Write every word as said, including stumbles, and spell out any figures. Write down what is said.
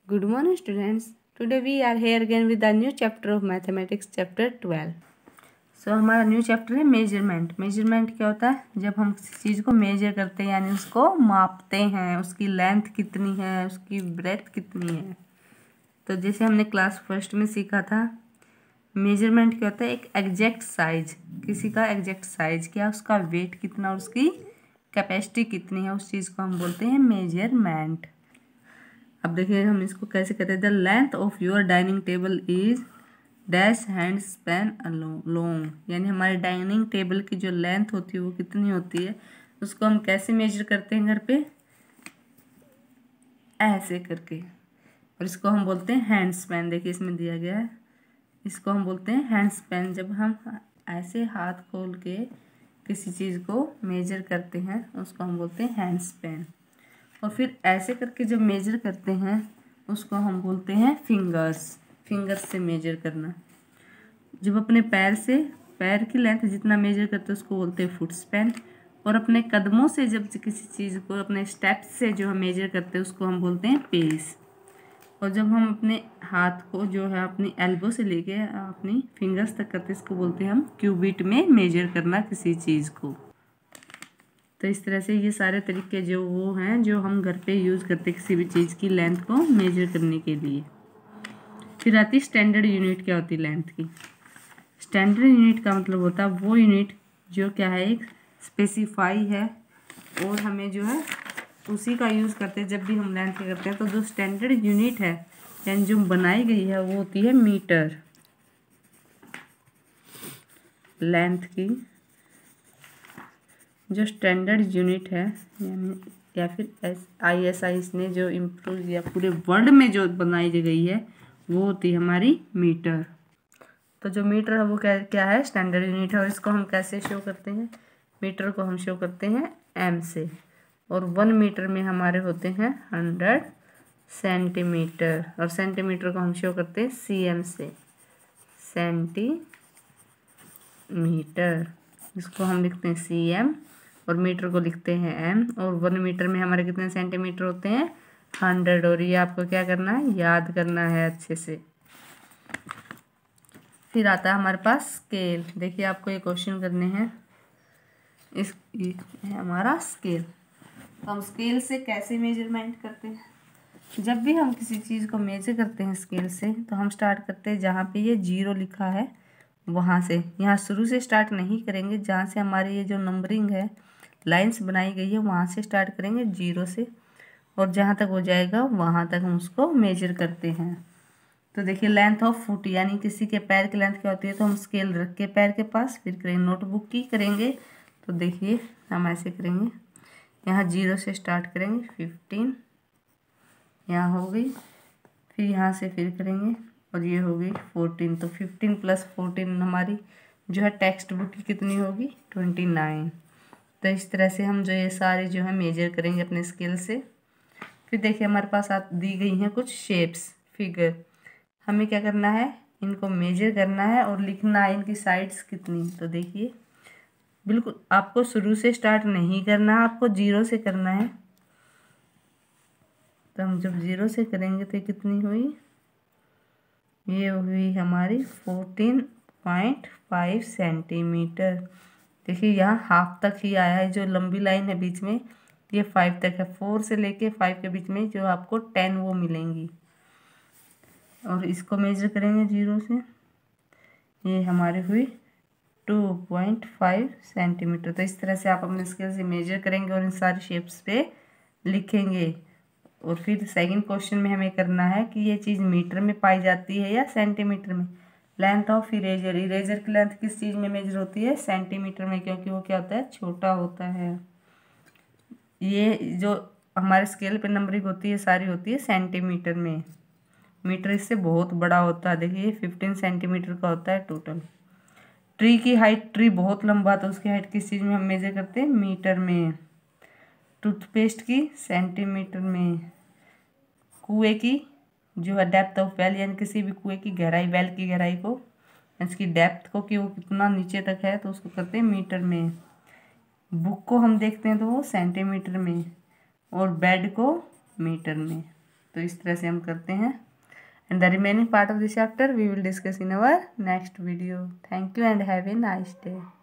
Good morning students. Today we are here again with a new chapter of mathematics, chapter twelve. So हमारा new chapter है measurement. Measurement क्या होता है? जब हम किसी चीज़ को मेजर करते हैं यानी उसको मापते हैं, उसकी लेंथ कितनी है, उसकी ब्रेथ कितनी है. तो जैसे हमने क्लास फर्स्ट में सीखा था, मेजरमेंट क्या होता है? एक एग्जैक्ट साइज, किसी का एग्जैक्ट साइज क्या, उसका वेट कितना और उसकी कैपेसिटी कितनी है, उस चीज़ को हम बोलते हैं मेजरमेंट. अब देखिए हम इसको कैसे कहते हैं. The length of your dining table is dash hand span long, यानी हमारे डाइनिंग टेबल की जो लेंथ होती है वो कितनी होती है, उसको हम कैसे मेजर करते हैं घर पे? ऐसे करके. और इसको हम बोलते हैं हैंड स्पैन. देखिए इसमें दिया गया है, इसको हम बोलते हैं हैंड स्पैन. जब हम ऐसे हाथ खोल के किसी चीज़ को मेजर करते हैं उसको हम बोलते हैं हैंड स्पैन. और फिर ऐसे करके जब मेजर करते हैं उसको हम बोलते हैं फिंगर्स. फिंगर्स से मेजर करना. जब अपने पैर से पैर की लेंथ जितना मेजर करते हैं उसको बोलते हैं फुट स्पैन. और अपने कदमों से जब किसी चीज़ को अपने स्टेप्स से जो हम मेजर करते हैं उसको हम बोलते हैं पेस. और जब हम अपने हाथ को जो है अपनी एल्बो से लेके अपनी फिंगर्स तक करते हैं इसको बोलते हैं हम क्यूबिट में मेजर करना किसी चीज़ को. तो इस तरह से ये सारे तरीके जो वो हैं जो हम घर पे यूज़ करते हैं किसी भी चीज़ की लेंथ को मेजर करने के लिए. फिर आती स्टैंडर्ड यूनिट. क्या होती है लेंथ की? स्टैंडर्ड यूनिट का मतलब होता है वो यूनिट जो क्या है एक स्पेसिफाई है और हमें जो है उसी का यूज़ करते हैं जब भी हम लेंथ करते हैं. तो जो स्टैंडर्ड यूनिट है यानी जो बनाई गई है वो होती है मीटर. लेंथ की जो स्टैंडर्ड यूनिट है यानी या फिर आई एस आई ने जो इम्प्रूव किया पूरे वर्ल्ड में जो बनाई गई है वो होती है हमारी मीटर. तो जो मीटर है वो क्या क्या है? स्टैंडर्ड यूनिट है. और इसको हम कैसे शो करते हैं? मीटर को हम शो करते हैं एम से. और वन मीटर में हमारे होते हैं हंड्रेड सेंटीमीटर. और सेंटीमीटर को हम शो करते हैं सी एम से. सेंटीमीटर इसको हम लिखते हैं सी एम और मीटर को लिखते हैं एम. और वन मीटर में हमारे कितने सेंटीमीटर होते हैं? हंड्रेड. और ये आपको क्या करना है? याद करना है अच्छे से. फिर आता है हमारे पास स्केल. देखिए आपको ये क्वेश्चन करने हैं. इस ये है हमारा स्केल. तो हम स्केल से कैसे मेजरमेंट करते हैं? जब भी हम किसी चीज़ को मेजर करते हैं स्केल से तो हम स्टार्ट करते हैं जहाँ पे ये जीरो लिखा है वहाँ से. यहाँ शुरू से स्टार्ट नहीं करेंगे. जहाँ से हमारी ये जो नंबरिंग है लाइंस बनाई गई है वहाँ से स्टार्ट करेंगे जीरो से. और जहाँ तक हो जाएगा वहाँ तक हम उसको मेजर करते हैं. तो देखिए लेंथ ऑफ फुट यानी किसी के पैर की लेंथ क्या होती है तो हम स्केल रख के पैर के पास फिर करेंगे नोटबुक की करेंगे. तो देखिए हम ऐसे करेंगे. यहाँ जीरो से स्टार्ट करेंगे फिफ्टीन यहाँ हो गई. फिर यहाँ से फिर करेंगे और ये हो गई फोर्टीन. तो फिफ्टीन प्लस फोर्टीन हमारी जो है टेक्स्ट बुक की कितनी होगी? Twenty nine. तो इस तरह से हम जो ये सारे जो है मेजर करेंगे अपने स्केल से. फिर देखिए हमारे पास आप दी गई हैं कुछ शेप्स फिगर. हमें क्या करना है? इनको मेजर करना है और लिखना है इनकी साइड्स कितनी. तो देखिए बिल्कुल आपको शुरू से स्टार्ट नहीं करना है, आपको जीरो से करना है. तो हम जब जीरो से करेंगे तो कितनी हुई? ये हुई हमारी फोर्टीन पॉइंट फाइव सेंटीमीटर. देखिए यहाँ हाफ तक ही आया है. जो लंबी लाइन है बीच में ये फाइव तक है. फोर से लेके फाइव के बीच में जो आपको टेन वो मिलेंगी. और इसको मेजर करेंगे जीरो से. ये हमारी हुई टू पॉइंट फाइव सेंटीमीटर. तो इस तरह से आप अपने स्केल से मेजर करेंगे और इन सारी शेप्स पे लिखेंगे. और फिर सेकंड क्वेश्चन में हमें करना है कि ये चीज़ मीटर में पाई जाती है या सेंटीमीटर में. Length of eraser. इरेजर की लेंथ किस चीज़ में मेजर होती है? सेंटीमीटर में, क्योंकि वो क्या होता है? छोटा होता है. ये जो हमारे स्केल पे नंबरिंग होती है सारी होती है सेंटीमीटर में. मीटर इससे बहुत बड़ा होता है. देखिए फिफ्टीन सेंटीमीटर का होता है टोटल. ट्री की हाइट, ट्री बहुत लंबा तो उसकी हाइट किस चीज़ में हम मेजर करते हैं? मीटर में. टूथपेस्ट की सेंटीमीटर में. कुएं की जो है डेप्थ ऑफ वेल यानी किसी भी कुएं की गहराई, वेल की गहराई को इसकी डेप्थ को कि वो कितना नीचे तक है तो उसको करते हैं मीटर में. बुक को हम देखते हैं तो वो सेंटीमीटर में. और बेड को मीटर में. तो इस तरह से हम करते हैं। And the remaining part of this chapter we will discuss in our next video. Thank you and have a nice day.